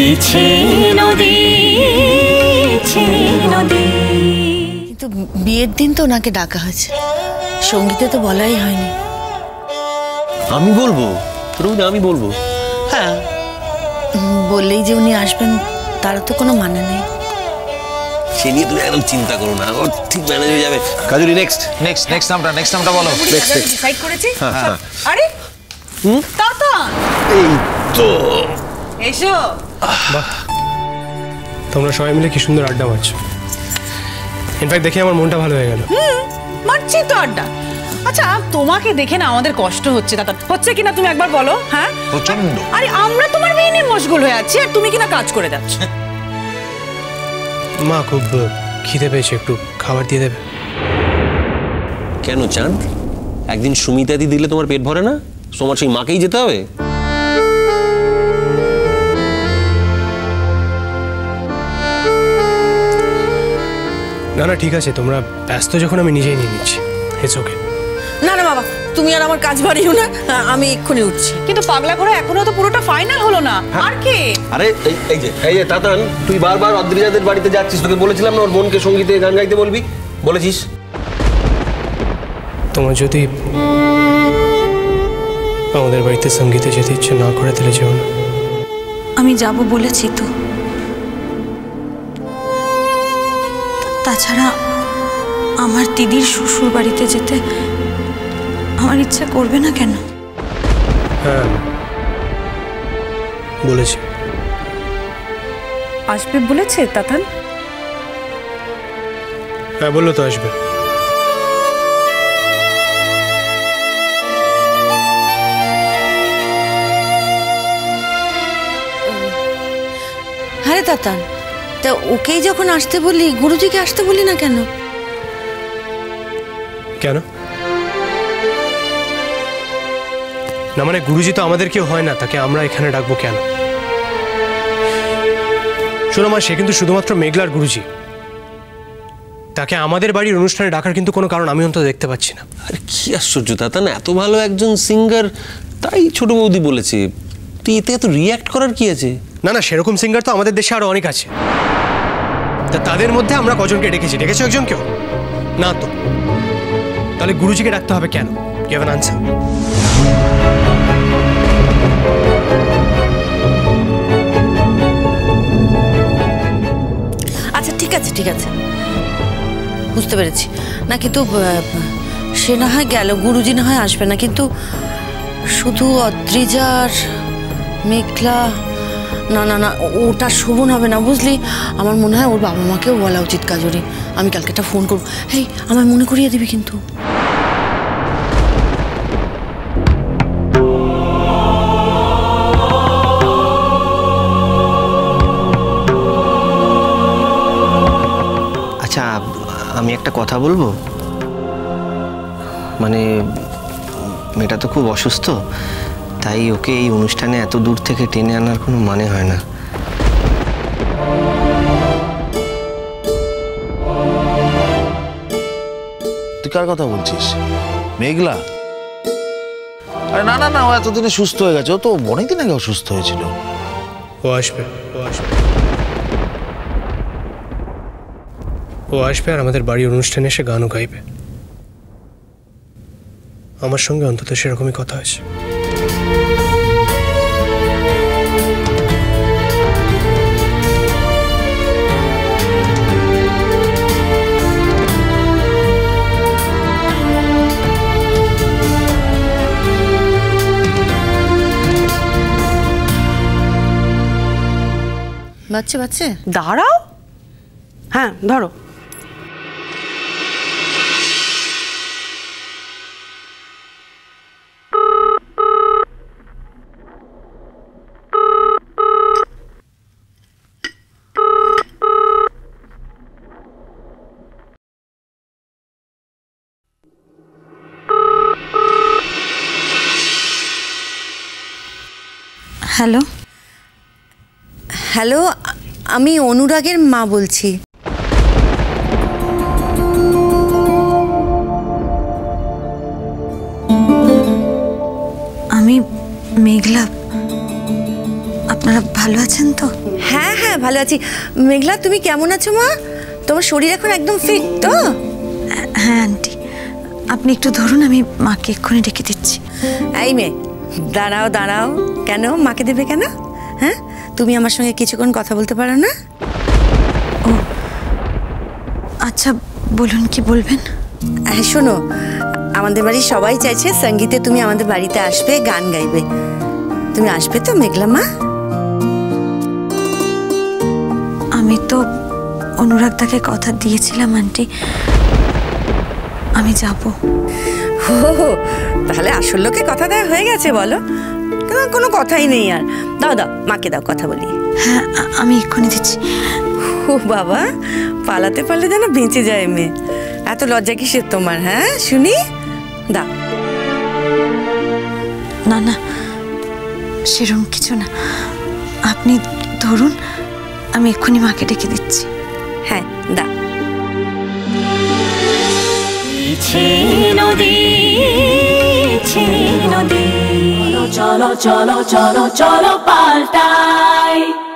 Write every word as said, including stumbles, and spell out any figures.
ছে নদী ছে নদী। কিন্তু বিয়ের দিন তো ওনাকে ডাকা হয়েছে, সঙ্গীতে তো বলাই হয়নি। আমি বলবো রবিনা, আমি বলবো। হ্যাঁ, বললেই যে উনি আসবেন তারা তো কোনো মানে নেই। সে নিয়ে তুমি একদম চিন্তা করো না, ও ঠিক ম্যানেজ হয়ে যাবে। কাজুরি নেক্সট নেক্সট নেক্সট নামটা নেক্সট নামটা বলো। নেক্সট নেক্সট ডিসাইড করেছি। হ্যাঁ। আরে হুম তাতা, এই তো এসো। বাহ, তোমরা সবাই মিলে কি সুন্দর আড্ডা মারছো। ইনফ্যাক্ট দেখে আমার মনটা ভালো হয়ে গেল। হুম, মারছি তো আড্ডা। আচ্ছা, তোমাকে দেখে না আমাদের কষ্ট হচ্ছে দাদা, হচ্ছে কিনা তুমি একবার বলো। হ্যাঁ প্রচন্ড। আরে আমরা তোমার মেয়ে নিয়ে মশগুল হয়ে আছি আর তুমি কিনা কাজ করে যাচ্ছ। মা খুব খিদে পেয়েছে, একটু খাবার দিয়ে দেবে? কেন চাঁদ, একদিন সুমিতাদি দিলে তোমার পেট ভরে না? তোমার সেই মাকেই যেতে হবে? না না ঠিক আছে, তোমরা ব্যস্ত যখন আমি নিজেই নিয়ে নিচ্ছি। It's okay. না না বাবা, তুমি আর আমার কাজ বাড়িও না, আমি এক্ষুনি উঠছি। কিন্তু পাগলা করে এখনো তো পুরোটা ফাইনাল হলো না। আর কে? আরে এই যে এই যে তাতান, তুই বারবার অদ্রিজাদের বাড়িতে যাচ্ছিস, তোকে বলেছিলাম না ওর বোনকে সঙ্গীতে গান গাইতে বলবি, বলেছিস? তোমার যদি আমাদের বাড়িতে সঙ্গীতে যেতে ইচ্ছে না করে দিলে যেও না। আমি যাব বলেছি তো, তাছাড়া আমার দিদির শ্বশুর বাড়িতে যেতে আমার ইচ্ছা করবে না কেন? হ্যাঁ বলেছি। আসবে বলেছে তাতান? হ্যাঁ বললো তো আসবে। হ্যাঁ তাতান, তা ওকেই যখন আসতে বললি, গুরুজিকে আসতে বললি না কেন? কেন না, মানে গুরুজি তো আমাদের কেউ হয় না, তাকে আমরা এখানে ডাকবো কেন? শোনো মা, সে কিন্তু শুধুমাত্র মেঘলার গুরুজি, তাকে আমাদের বাড়ির অনুষ্ঠানে ডাকার কিন্তু কোনো কারণ আমি অন্তত দেখতে পাচ্ছি না। আরে কি আশ্চর্য তাতান, এত ভালো একজন সিঙ্গার, তাই ছোট বৌদি বলেছে। তুই এতে এত রিয়াক্ট করার কি আছে? না না, সেরকম সিঙ্গার তো আমাদের দেশে আরো অনেক আছে, তা তাদের মধ্যে আমরা কজনকে ডেকেছি? ডেকেছো একজন কেউ? না তো, তাহলে গুরুজিকে ডাকতে হবে কেন? You have an answer? আচ্ছা ঠিক আছে ঠিক আছে, বুঝতে পেরেছি। না কিন্তু সে না হয় গেল, গুরুজি না হয় আসবে না, কিন্তু শুধু অদ্রিজার মেঘলা, না না না ওটা শোভন হবে না বুঝলি। আমার মনে হয় ওর বাবা মাকেও বলা উচিত কাজরি। আমি কালকে একটা ফোন করবো। এই আমার মনে করিয়ে দিবি কিন্তু। আচ্ছা আমি একটা কথা বলবো, মানে মেয়েটা তো খুব অসুস্থ, তাই ওকে এই অনুষ্ঠানে এত দূর থেকে টেনে আনার কোনো মানে হয় না। তুই কার কথা বলছিস? মেঘলা? আরে না না না, ও এতদিনে সুস্থ হয়ে গেছে, ও তো অনেকদিন আগে অসুস্থ হয়েছিল। ও আসবে, ও আসবে, ও আসবে আর আমাদের বাড়ির অনুষ্ঠানে এসে গানও গাইবে। আমার সঙ্গে অন্তত সেরকমই কথা হয়েছে। বাচ্চা বাচ্চা দাঁড়াও। হ্যাঁ ধরো। হ্যালো হ্যালো, আমি অনুরাগের মা বলছি। আমি মেঘলা, আপনারা ভালো আছেন তো? তো? হ্যাঁ হ্যাঁ ভালো আছি। মেঘলা তুমি কেমন আছো মা? তোমার শরীর এখন একদম ফিট তো? হ্যাঁ আন্টি, আপনি একটু ধরুন, আমি মাকে এক্ষুনি ডেকে দিচ্ছি। এই মেয়ে, দাঁড়াও দাঁড়াও। কেন মাকে দেবে কেন? হ্যাঁ, তুমি আমার সঙ্গে কিছুক্ষণ কথা বলতে পারো না? ও আচ্ছা, বলুন কি বলবেন? হ্যাঁ শোনো, আমাদের বাড়ির সবাই চাইছে সঙ্গীতে তুমি আমাদের বাড়িতে আসবে, গান গাইবে। তুমি আসবে তো মেঘলা মা? আমি তো অনুরাগদাকে কথা দিয়েছিলাম আন্টি, আমি যাব। ও তাহলে আসল লোকে কথা দেওয়া হয়ে গেছে বলো? কোনো কথাই নেই আর। দাও দাও, মাকে দাও, কথা বলি। হ্যাঁ আমি এক্ষুনি দিচ্ছি। ও বাবা, পালাতে পারলে যেন বেঁচে যায় মেয়ে। এত লজ্জা কিসের তোমার? হ্যাঁ শুনি, দাও। না না, সেরকম কিছু না, আপনি ধরুন, আমি এক্ষুনি মাকে ডেকে দিচ্ছি। হ্যাঁ দা। নদী নদী, চলো চলো চলো চলো পাল্টাই।